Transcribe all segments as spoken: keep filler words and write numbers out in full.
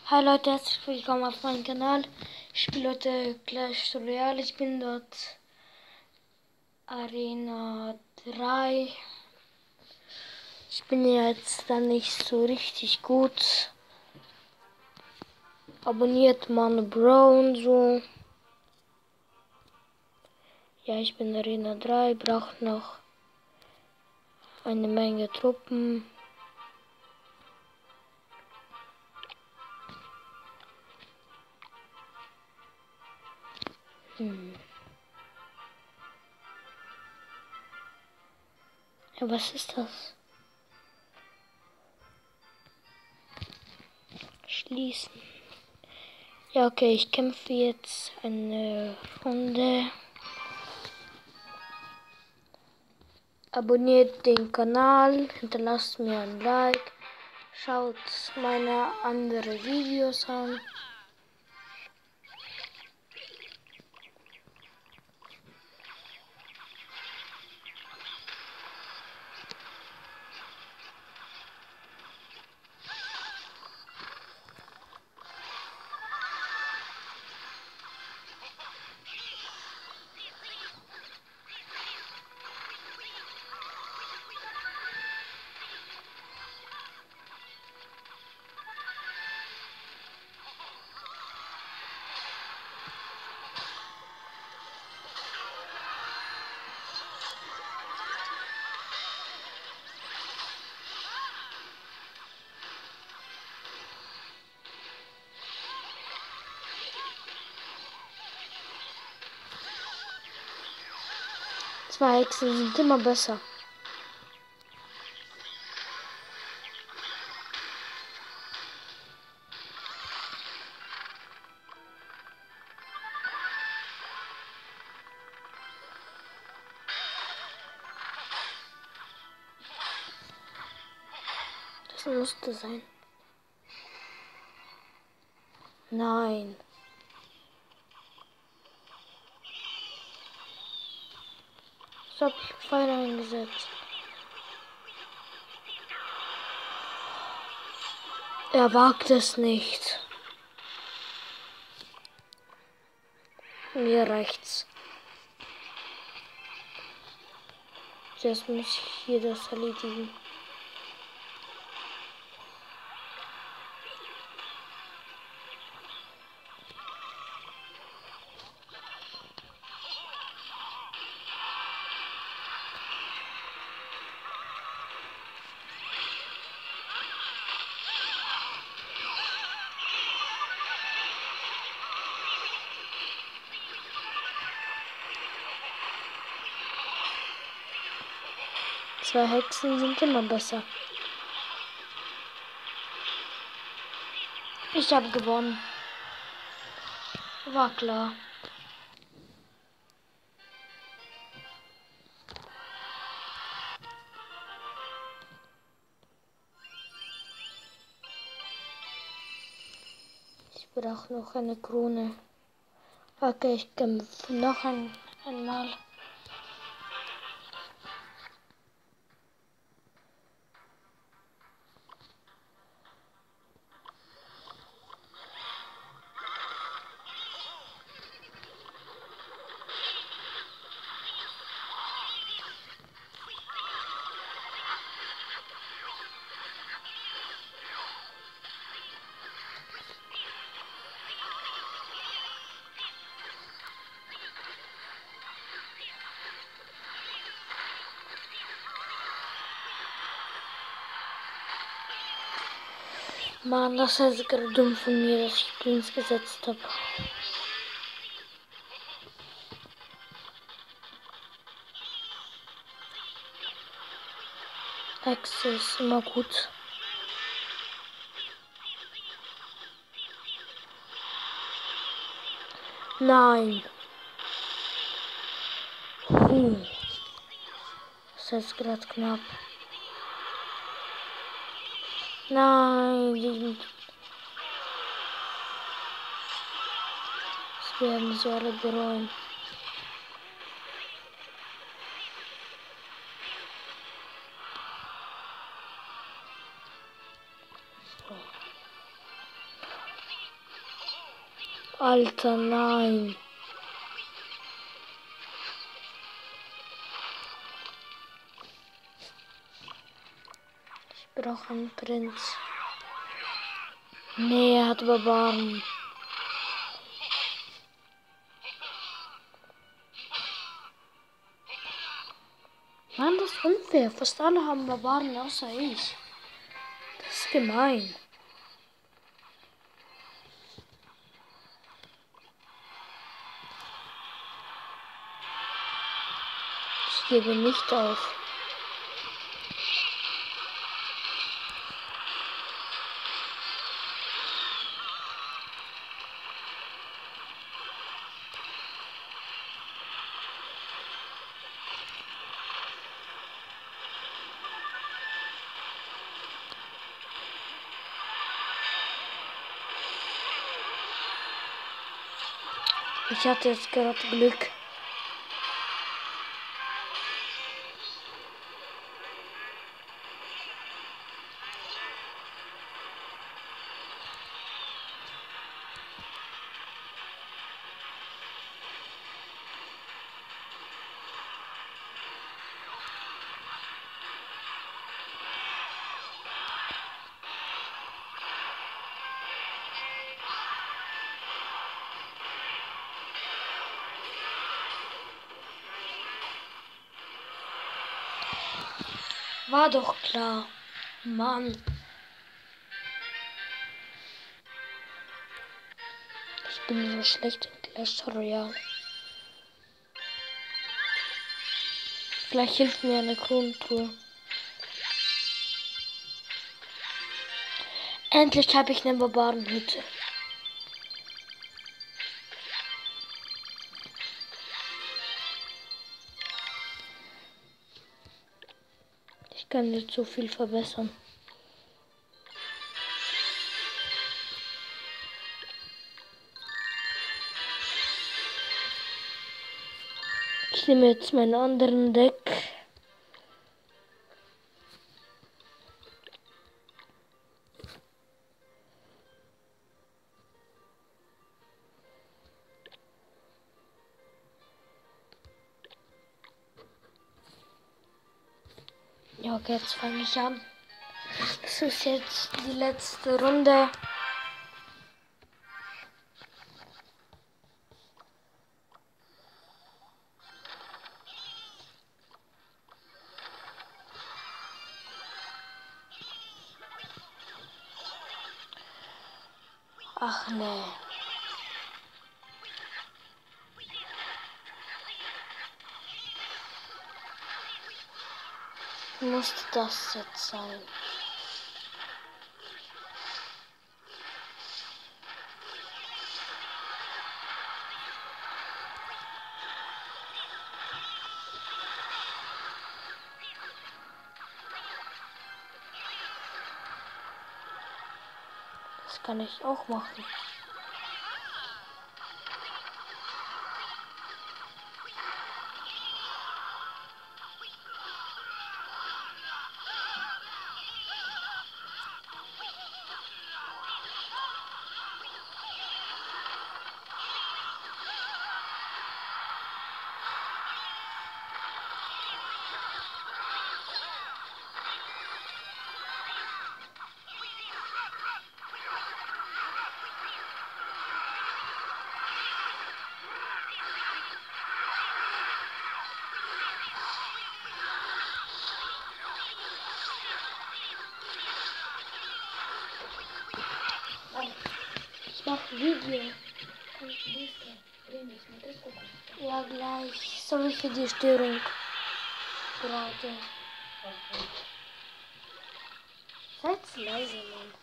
Hi Leute, herzlich willkommen auf meinem Kanal. Ich spiele heute Clash Royale. Ich bin dort Arena drei. Ich bin jetzt dann nicht so richtig gut. Abonniert man Bro und so. Ja, ich bin Arena drei. Braucht noch eine Menge Truppen. Hm. Ja, was ist das? Schließen. Ja, okay, ich kämpfe jetzt eine Runde. Abonniert den Kanal, hinterlasst mir ein Like, schaut meine anderen Videos an. Zwei Hexen sind immer besser. Das musste sein. Nein. Ich habe Pfeil eingesetzt. Er wagt es nicht. Mir reicht's. Zuerst muss ich hier das erledigen. Zwei Hexen sind immer besser. Ich habe gewonnen. War klar. Ich brauche noch eine Krone. Okay, ich kämpfe noch ein, einmal. Mann, das ist gerade dumm von mir, dass ich Prinz gesetzt habe. Hexe ist immer gut. Nein. Puh. Das ist gerade knapp. Nein. Das werden sie alle bereuen. Alter, nein. Ich brauche einen Prinz. Nee, er hat Barbaren. Mann, das ist unfair. Fast alle haben Barbaren, außer ich. Das ist gemein. Ich gebe nicht auf. Ich hatte jetzt gerade Glück. War doch klar. Mann. Ich bin so schlecht in Clash Royale. Vielleicht hilft mir eine Kronentruhe. Endlich habe ich eine Barbarenhütte. Ich kann jetzt so viel verbessern. Ich nehme jetzt meinen anderen Deck. Ja, okay, jetzt fange ich an. Das ist jetzt die letzte Runde. Ach nee. Musste das jetzt sein? Das kann ich auch machen. Ich mache Video. Ja, gleich. Sorry für die Störung. Gerade. Seid leise, Mann.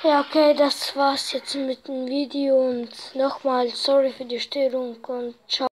Ja, okay, das war's jetzt mit dem Video und nochmal sorry für die Störung und ciao.